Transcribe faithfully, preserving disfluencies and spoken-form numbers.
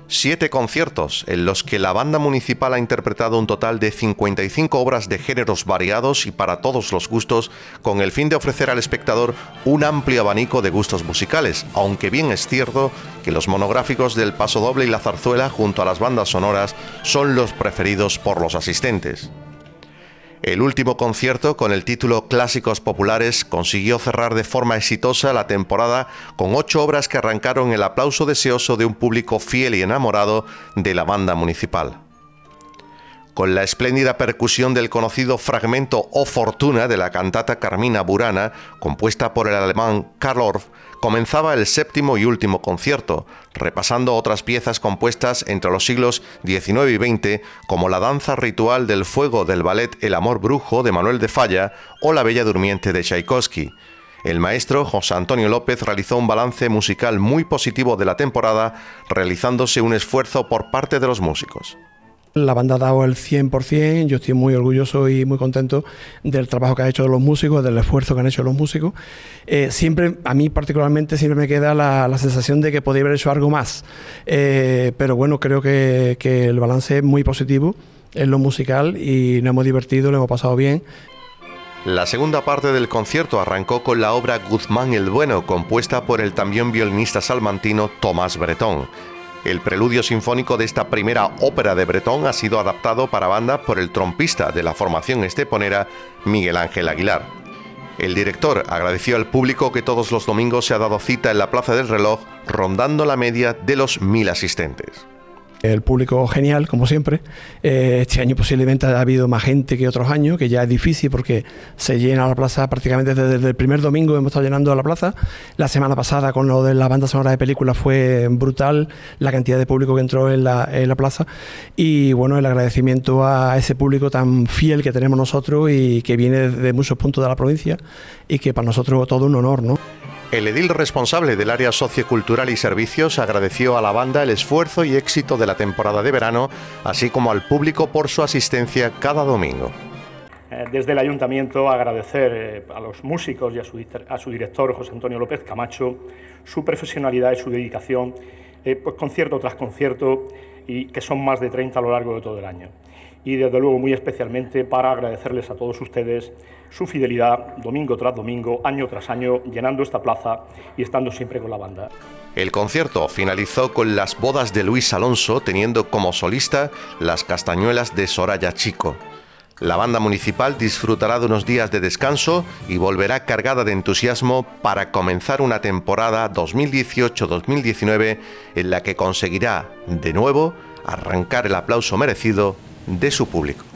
Siete conciertos en los que la banda municipal ha interpretado un total de cincuenta y cinco obras de géneros variados y para todos los gustos, con el fin de ofrecer al espectador un amplio abanico de gustos musicales, aunque bien es cierto que los monográficos del Pasodoble y la Zarzuela, junto a las bandas sonoras, son los preferidos por los asistentes. El último concierto, con el título Clásicos Populares, consiguió cerrar de forma exitosa la temporada con ocho obras que arrancaron el aplauso deseoso de un público fiel y enamorado de la banda municipal. Con la espléndida percusión del conocido fragmento O Fortuna de la cantata Carmina Burana, compuesta por el alemán Karl Orff, comenzaba el séptimo y último concierto, repasando otras piezas compuestas entre los siglos diecinueve y veinte, como la danza ritual del fuego del ballet El amor brujo de Manuel de Falla o La Bella Durmiente de Tchaikovsky. El maestro José Antonio López realizó un balance musical muy positivo de la temporada, realizándose un esfuerzo por parte de los músicos. La banda ha dado el cien por cien, yo estoy muy orgulloso y muy contento del trabajo que han hecho los músicos, del esfuerzo que han hecho los músicos. Eh, siempre, a mí particularmente, siempre me queda la, la sensación de que podría haber hecho algo más, eh, pero bueno, creo que, que el balance es muy positivo en lo musical y nos hemos divertido, lo hemos pasado bien. La segunda parte del concierto arrancó con la obra Guzmán el Bueno, compuesta por el también violinista salmantino Tomás Bretón. El preludio sinfónico de esta primera ópera de Bretón ha sido adaptado para banda por el trompista de la formación esteponera, Miguel Ángel Aguilar. El director agradeció al público que todos los domingos se ha dado cita en la Plaza del Reloj, rondando la media de los mil asistentes. El público genial, como siempre. Eh, este año posiblemente ha habido más gente que otros años, que ya es difícil porque se llena la plaza prácticamente desde, desde el primer domingo, hemos estado llenando la plaza. La semana pasada con lo de la banda sonora de películas fue brutal la cantidad de público que entró en la, en la plaza, y bueno, el agradecimiento a ese público tan fiel que tenemos nosotros y que viene de muchos puntos de la provincia y que para nosotros todo un honor, ¿no? El edil responsable del área sociocultural y servicios agradeció a la banda el esfuerzo y éxito de la temporada de verano, así como al público por su asistencia cada domingo. Desde el Ayuntamiento agradecer a los músicos y a su, a su director, José Antonio López Camacho, su profesionalidad y su dedicación, eh, pues concierto tras concierto, y que son más de treinta a lo largo de todo el año. Y desde luego muy especialmente para agradecerles a todos ustedes su fidelidad domingo tras domingo, año tras año, llenando esta plaza y estando siempre con la banda. El concierto finalizó con las bodas de Luis Alonso, teniendo como solista las castañuelas de Soraya Chico. La banda municipal disfrutará de unos días de descanso y volverá cargada de entusiasmo para comenzar una temporada dos mil dieciocho dos mil diecinueve en la que conseguirá, de nuevo, arrancar el aplauso merecido de su público.